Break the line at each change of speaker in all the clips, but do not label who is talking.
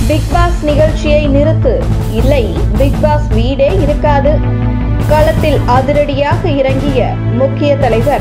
Big pass நிகழ்ச்சியை நிறுத்து, இல்லை பிக் பாஸ் வீடே இருக்காது. களத்தில் அதிரடியாக இறங்கிய முக்கிய தலைவர்.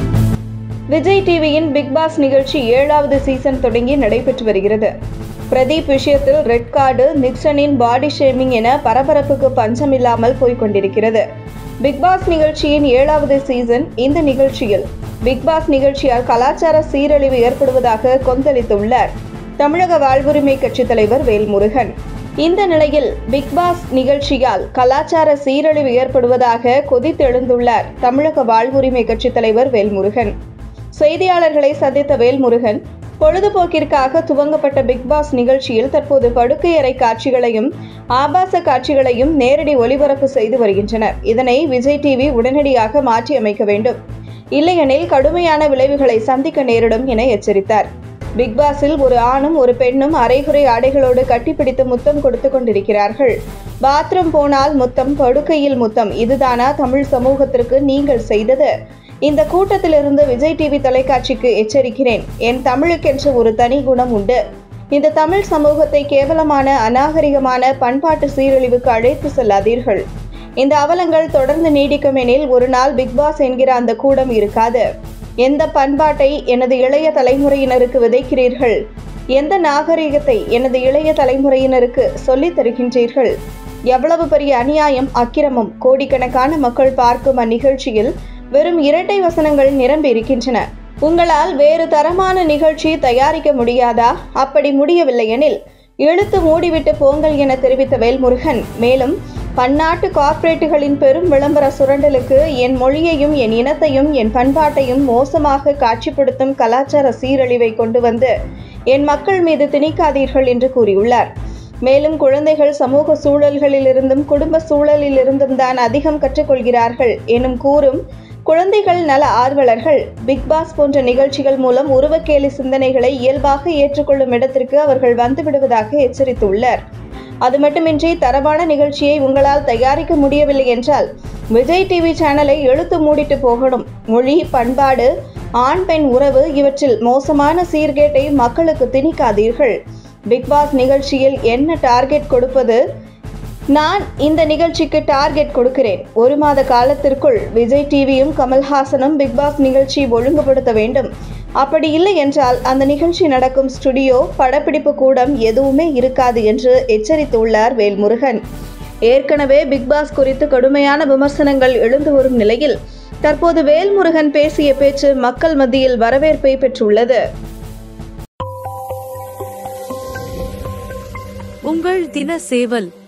விஜய் டிவியின் பிக் பாஸ் நிகழ்ச்சி 7வது சீசன் தொடங்கி நடைபெற்று வருகிறது. பிரதீப் விஷயத்தில் ரெட் கார்டு, நிக்சனின் பாடி ஷேமிங் என பரபரப்புக்கு பஞ்சமில்லாமல் போய்கொண்டிருக்கிறது. பிக் பாஸ் நிகழ்ச்சியின் 7வது சீசன். இந்த நிகழ்ச்சியில் பிக் பாஸ் நிகழ்ச்சியால் கலாச்சார சீரழிவு ஏற்படுவதாக கொந்தளித்துள்ளார் தமிழக வாழ்வுரிமை கட்சித் தலைவர் வேல்முருகன். இந்த நிலையில் பிக் பாஸ் நிகழ்ச்சியால் கலாச்சார சீரழிவு ஏற்படுவதாக கொதித்தெழுந்துள்ளார் தமிழக வாழ்வுரிமை கட்சித் தலைவர் வேல்முருகன். செய்தியாளர்களை சந்தித்த வேல்முருகன், பொழுதுபோக்கிற்காக துவங்கப்பட்ட பிக் பாஸ் நிகழ்ச்சியில் தற்போது படுக்கையறை காட்சிகளையும் ஆபாச காட்சிகளையும் நேரடி ஒளிபரப்பு செய்து வருகின்றனர். இதனை விஜய் டிவி உடனடியாக மாற்றி அமைக்க வேண்டும், இல்லையெனில் கடுமையான விளைவுகளை சந்திக்க நேரிடும் என எச்சரித்தார். பிக் பாஸில் ஒரு ஆணும் ஒரு பெண்ணும் அரைகுறை ஆடைகளோடு கட்டிப்பிடித்து முத்தம் கொடுத்து கொண்டிருக்கிறார்கள். பாத்ரூம் போனால் முத்தம், படுக்கையில் முத்தம், இதுதானா தமிழ் சமூகத்திற்கு நீங்கள் செய்தது? இந்த கூட்டத்திலிருந்து விஜய் டிவி தொலைக்காட்சிக்கு எச்சரிக்கிறேன். என் தமிழுக்கென்று ஒரு தனி குணம் உண்டு. இந்த தமிழ் சமூகத்தை கேவலமான, அநாகரிகமான, பண்பாட்டு சீரழிவுக்கு அழைத்து செல்லாதீர்கள். இந்த அவலங்கள் தொடர்ந்து நீடிக்கும் எனில் ஒரு நாள் பிக் பாஸ் என்கிற அந்த கூடம் இருக்காது. எந்த பண்பாட்டை எனது இளைய தலைமுறையினருக்கு விதைக்கிறீர்கள்? எந்த நாகரிகத்தை எனது இளைய தலைமுறையினருக்கு சொல்லித் தருகின்றீர்கள்? எவ்வளவு பெரிய அநியாயம், அக்கிரமம்! கோடிக்கணக்கான மக்கள் பார்க்கும் அந்நிகழ்ச்சியில் வெறும் இரட்டை வசனங்கள் நிரம்பி இருக்கின்றன. உங்களால் வேறு தரமான நிகழ்ச்சி தயாரிக்க முடியாதா? அப்படி முடியவில்லை எனில் இழுத்து மூடிவிட்டு போங்கள் என தெரிவித்த வேல்முருகன் மேலும், பன்னாட்டு கார்ப்பரேட்டுகளின் பெரும் விளம்பர சுரண்டலுக்கு என் மொழியையும் என் இனத்தையும் என் பண்பாட்டையும் மோசமாக காட்சிப்படுத்தும் கலாச்சார சீரழிவை கொண்டு வந்து என் மக்கள் மீது திணிக்காதீர்கள் என்று கூறியுள்ளார். மேலும், குழந்தைகள் சமூக சூழல்களிலிருந்தும் குடும்ப சூழலிலிருந்தும் தான் அதிகம் கற்றுக்கொள்கிறார்கள் எனும் கூறும் குழந்தைகள் நல ஆர்வலர்கள் பிக் பாஸ் போன்ற நிகழ்ச்சிகள் மூலம் உருவக்கேலி சிந்தனைகளை இயல்பாக ஏற்றுக்கொள்ளும் இடத்திற்கு அவர்கள் வந்துவிடுவதாக எச்சரித்துள்ளார். அது மட்டுமின்றி, தரமான நிகழ்ச்சியை உங்களால் தயாரிக்க முடியவில்லை என்றால் விஜய் டிவி சேனலை இழுத்து மூடிட்டு போகணும். மொழி, பண்பாடு, ஆண் பெண் உறவு இவற்றில் மோசமான சீர்கேட்டை மக்களுக்கு திணிக்காதீர்கள். பிக் பாஸ் நிகழ்ச்சியில் என்ன டார்கெட் கொடுப்பது? நான் இந்த நிகழ்ச்சிக்கு டார்கெட் கொடுக்கிறேன். 1 மாத காலத்திற்குள் விஜய் டிவியும் கமல்ஹாசனும் பிக் பாஸ் நிகழ்ச்சி ஒழுங்குபடுத்த வேண்டும். அப்படி இல்லை என்றால் அந்த நிகழ்ச்சி நடக்கும் ஸ்டுடியோ, படப்பிடிப்பு கூடம் எதுவுமே இருக்காது என்று எச்சரித்துள்ளார் வேல்முருகன். ஏற்கனவே பிக் பாஸ் குறித்து கடுமையான விமர்சனங்கள் எழுந்து வரும் நிலையில் தற்போது வேல்முருகன் பேசிய பேச்சு மக்கள் மத்தியில் வரவேற்பை பெற்றுள்ளது.
உங்கள் தின சேவல்.